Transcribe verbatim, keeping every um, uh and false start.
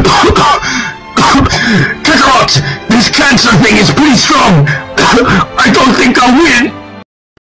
Kakarot, this cancer thing is pretty strong. I don't think I'll win.